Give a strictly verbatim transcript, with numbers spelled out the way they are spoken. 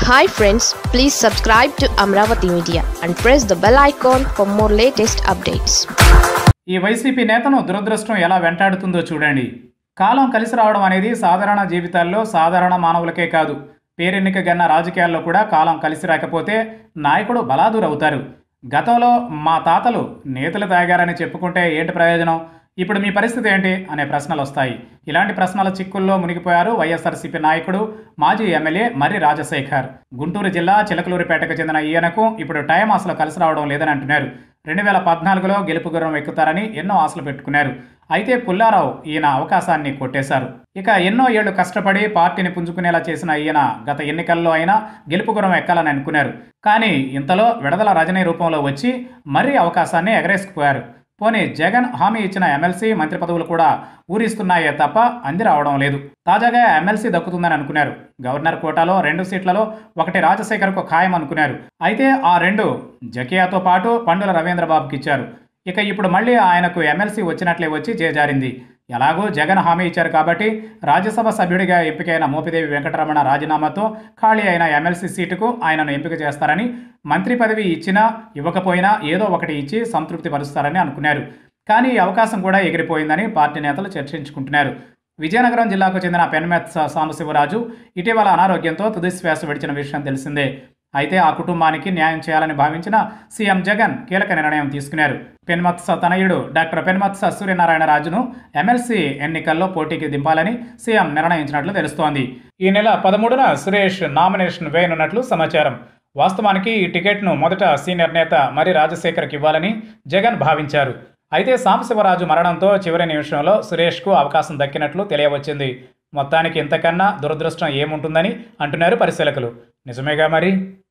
Hi friends, please subscribe to Amaravathi Media and press the bell icon for more latest updates. ఈ వైసీపీ నేతను దురదృష్టం ఎలా వెంటాడుతుందో చూడండి. కాలం కలిసి రావడం అనేది సాధారణ జీవితాల్లో సాధారణ మానవులకే కాదు, పేరెన్నిక గన్న రాజకీయాల్లో కూడా కాలం కలిసి రాకపోతే నాయకుడు బలాదూరవుతారు. గతంలో మా తాతలు నేతలు తాగారని చెప్పుకుంటే ఏంటి ప్రయోజనం? ఇప్పుడు మీ పరిస్థితి ఏంటి అనే ప్రశ్నలు వస్తాయి. ఇలాంటి ప్రశ్నల చిక్కుల్లో మునిగిపోయారు వైఎస్ఆర్సీపీ నాయకుడు మాజీ ఎమ్మెల్యే మర్రి రాజశేఖర్. గుంటూరు జిల్లా చిలకలూరిపేటకు చెందిన ఈయనకు ఇప్పుడు టైం అసలు కలిసి రావడం లేదని అంటున్నారు. రెండు వేల పద్నాలుగులో గెలుపు గుర్రం ఎక్కుతారని ఎన్నో ఆశలు పెట్టుకున్నారు. అయితే పుల్లారావు ఈయన అవకాశాన్ని కొట్టేశారు. ఇక ఎన్నో ఏళ్లు కష్టపడి పార్టీని పుంజుకునేలా చేసిన ఈయన గత ఎన్నికల్లో అయినా గెలుపు గుర్రం ఎక్కాలని అనుకున్నారు. కానీ ఇంతలో విడదల రజనీ రూపంలో వచ్చి మర్రి అవకాశాన్ని ఎగరేసుకుపోయారు. పోనీ జగన్ హామీ ఇచ్చిన ఎమ్మెల్సీ మంత్రి పదవులు కూడా ఊరిస్తున్నాయే తప్ప అంది రావడం లేదు. తాజాగా ఎమ్మెల్సీ దక్కుతుందని అనుకున్నారు. గవర్నర్ కోటాలో రెండు సీట్లలో ఒకటి రాజశేఖర్కు ఖాయం అనుకున్నారు. అయితే ఆ రెండు జకియాతో పాటు పండుల రవీంద్రబాబుకి ఇచ్చారు. ఇక ఇప్పుడు మళ్ళీ ఆయనకు ఎమ్మెల్సీ వచ్చినట్లే వచ్చి చేజారింది. ఎలాగూ జగన్ హామీ ఇచ్చారు కాబట్టి రాజ్యసభ సభ్యుడిగా ఎంపికైన మోపిదేవి వెంకటరమణ రాజీనామాతో ఖాళీ అయిన ఎమ్మెల్సీ సీటుకు ఆయనను ఎంపిక చేస్తారని, మంత్రి పదవి ఇచ్చినా ఇవ్వకపోయినా ఏదో ఒకటి ఇచ్చి సంతృప్తి పరుస్తారని అనుకున్నారు. కానీ ఈ అవకాశం కూడా ఎగిరిపోయిందని పార్టీ నేతలు చర్చించుకుంటున్నారు. విజయనగరం జిల్లాకు చెందిన పెన్మెత్స సాంబశివరాజు ఇటీవల అనారోగ్యంతో తుదిశ్వాస విడిచిన విషయం తెలిసిందే. అయితే ఆ కుటుంబానికి న్యాయం చేయాలని భావించిన సీఎం జగన్ కీలక నిర్ణయం తీసుకున్నారు. పెన్మత్స తనయుడు డాక్టర్ పెన్మత్స సూర్యనారాయణ రాజును ఎమ్మెల్సీ ఎన్నికల్లో పోటీకి దింపాలని సీఎం నిర్ణయించినట్లు తెలుస్తోంది. ఈ నెల పదమూడున సురేష్ నామినేషన్ వేయనున్నట్లు సమాచారం. వాస్తవానికి ఈ టికెట్ను మొదట సీనియర్ నేత మర్రి రాజశేఖర్కి ఇవ్వాలని జగన్ భావించారు. అయితే సాంబశివరాజు మరణంతో చివరి నిమిషంలో సురేష్కు అవకాశం దక్కినట్లు తెలియవచ్చింది. మొత్తానికి ఇంతకన్నా దురదృష్టం ఏముంటుందని అంటున్నారు పరిశీలకులు. నిజమేగా మరి?